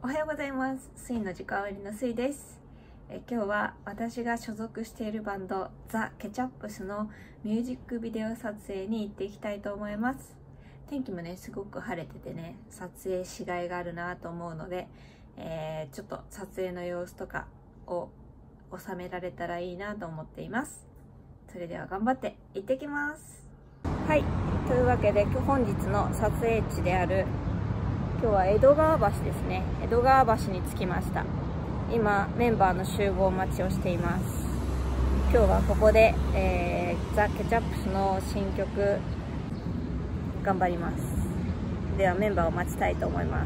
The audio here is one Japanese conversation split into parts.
おはようございます。スイの時間割のスイです。今日は私が所属しているバンドザ・ケチャップスのミュージックビデオ撮影に行っていきたいと思います。天気もねすごく晴れててね、撮影しがいがあるなと思うので、ちょっと撮影の様子とかを収められたらいいなと思っています。それでは頑張って行ってきます。はい、というわけで本日の撮影地である今日は江戸川橋ですね。江戸川橋に着きました。今メンバーの集合待ちをしています。今日はここで、ザ・ケチャップスの新曲頑張ります。ではメンバーを待ちたいと思います。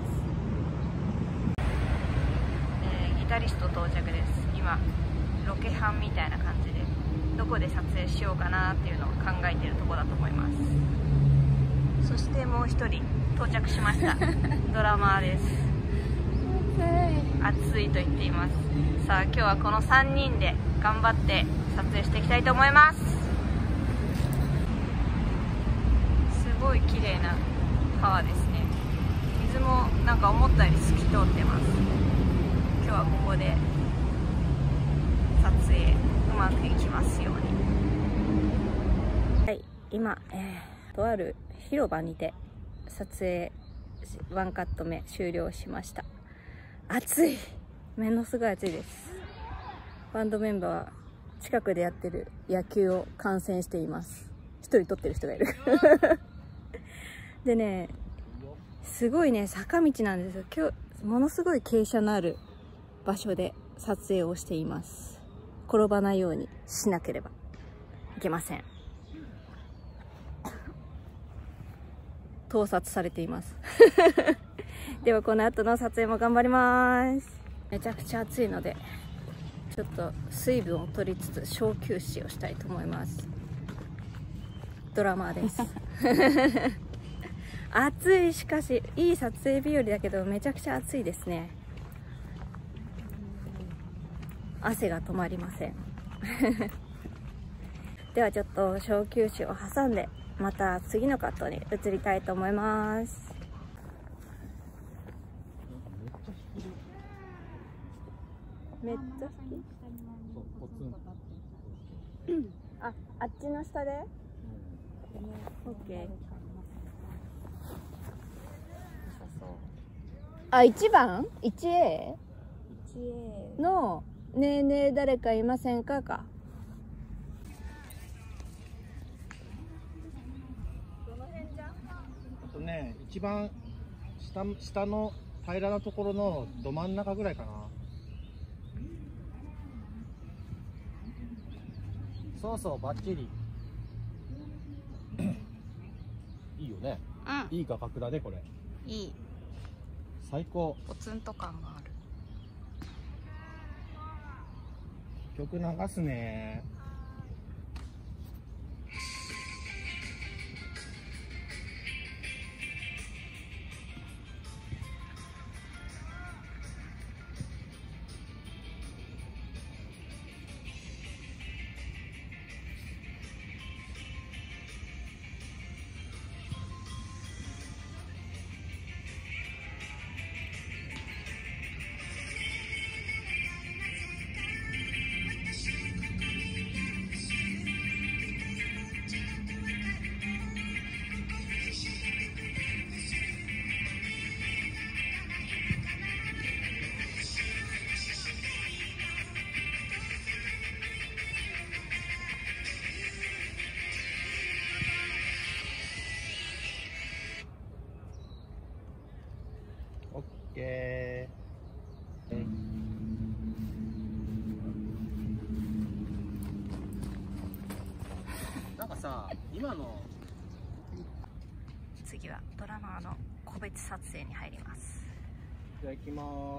ギタリスト到着です。今ロケハンみたいな感じでどこで撮影しようかなっていうのを考えているところだと思います。そしてもう一人到着しましたドラマーです。暑いと言っています。さあ今日はこの3人で頑張って撮影していきたいと思います。すごい綺麗な川ですね。水もなんか思ったより透き通ってます。今日はここで撮影うまくいきますように。はい、今、とある広場にて撮影1カット目終了しました。暑い、ものすごい暑いです。バンドメンバーは近くでやってる野球を観戦しています。一人撮ってる人がいるでね、すごいね坂道なんですよ。今日ものすごい傾斜のある場所で撮影をしています。転ばないようにしなければいけません。盗撮されていますではこの後の撮影も頑張ります。めちゃくちゃ暑いのでちょっと水分を取りつつ小休止をしたいと思います。ドラマーです暑い。しかしいい撮影日和だけどめちゃくちゃ暑いですね。汗が止まりませんではちょっと小休止を挟んでまた次のカットに移りたいと思います。めっちゃ好き。あっちの下で。オッケー。あ、1番 1A のねえねえ誰かいませんかか。 ね、一番下の平らなところのど真ん中ぐらいかな。そうそう、バッチリいいよね、うん、いい画角だねこれ。 いい、 最高。 ポツンと感がある。 曲流すね。オッケー。なんかさ、今の次はドラマーの個別撮影に入ります。 じゃあ行きます。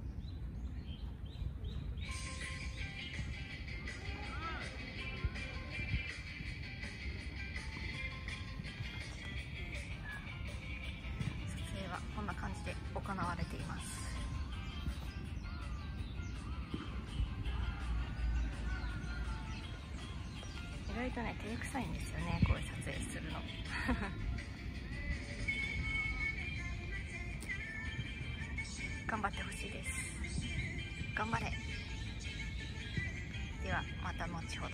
撮影はこんな感じで行われています。意外とね照れくさいんですよね、こういう撮影するの頑張ってほしいです。頑張れ。ではまた後ほど。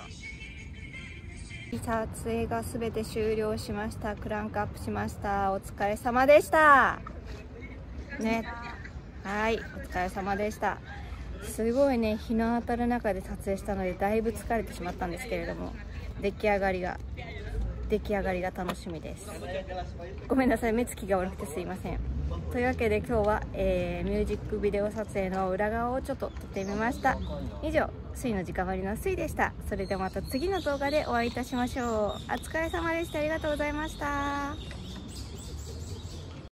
撮影がすべて終了しました。クランクアップしました。お疲れ様でしたね。はい、お疲れ様でした。すごいね、日の当たる中で撮影したのでだいぶ疲れてしまったんですけれども、出来上がりが楽しみです。ごめんなさい、目つきが悪くてすいません。というわけで今日は、ミュージックビデオ撮影の裏側をちょっと撮ってみました。以上、水の直割りの水でした。それではまた次の動画でお会いいたしましょう。お疲れ様でした。ありがとうございました。